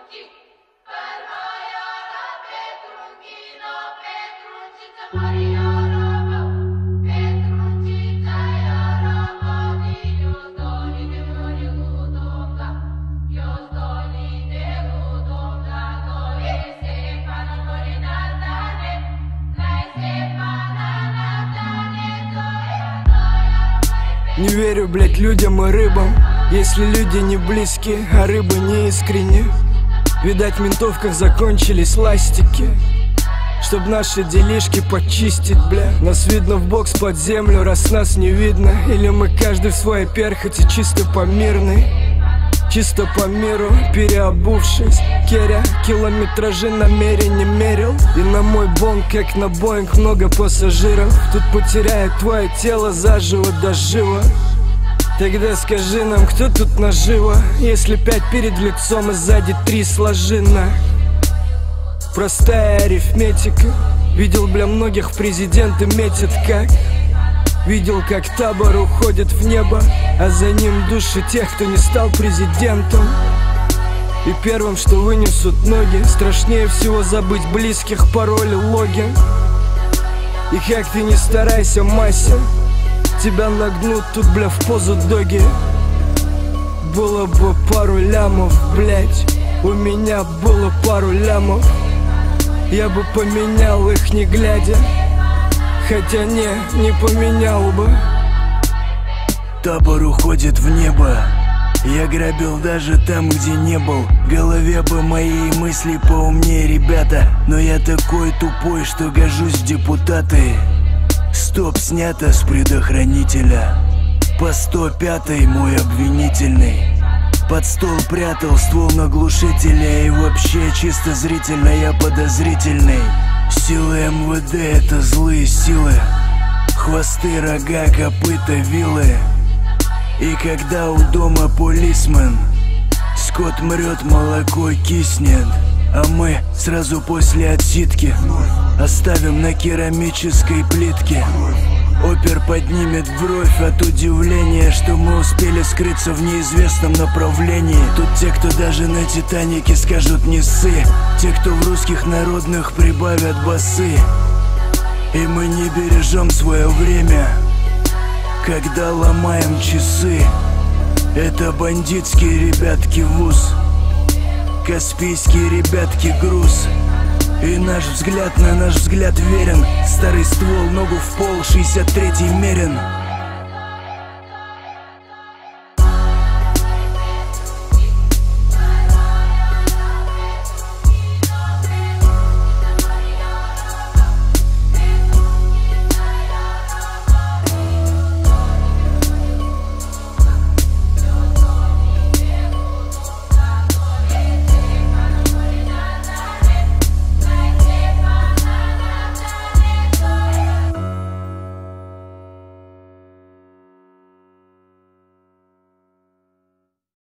Не верю, блять, людям и рыбам, если люди не близкие, а рыбы не искренне. Видать, в ментовках закончились ластики, чтоб наши делишки почистить, бля. Нас видно в бокс под землю, раз нас не видно. Или мы каждый в своей перхоти, чисто по мирной, чисто по миру, переобувшись. Керя километражи намеренно мерил. И на мой бонг, как на Боинг, много пассажиров. Тут потеряет твое тело заживо до жива. Тогда скажи нам, кто тут наживо, если 5 перед лицом и сзади 3 сложено. Простая арифметика. Видел, бля, многих в президенты метят как. Видел, как табор уходит в небо, а за ним души тех, кто не стал президентом. И первым, что вынесут ноги, страшнее всего забыть близких, пароли, логин. И как ты не старайся, Мася, тебя нагнут тут, бля, в позу доги. Было бы пару лямов, блять, у меня было пару лямов. Я бы поменял их, не глядя, хотя не поменял бы. Табор уходит в небо. Я грабил даже там, где не был. В голове бы мои мысли поумнее, ребята. Но я такой тупой, что гожусь в депутаты. Стоп снято с предохранителя. По 105-й мой обвинительный. Под стол прятал ствол на глушителя. И вообще чисто зрительно я подозрительный. Силы МВД — это злые силы. Хвосты, рога, копыта, вилы. И когда у дома полисмен, скот мрет, молоко киснет. А мы сразу после отсидки оставим на керамической плитке. Опер поднимет бровь от удивления, что мы успели скрыться в неизвестном направлении. Тут те, кто даже на Титанике скажут не ссы. Те, кто в русских народных прибавят басы. И мы не бережем свое время, когда ломаем часы. Это бандитские ребятки вуз, каспийские ребятки груз. И наш взгляд верен. Старый ствол, ногу в пол, 63-й мерен.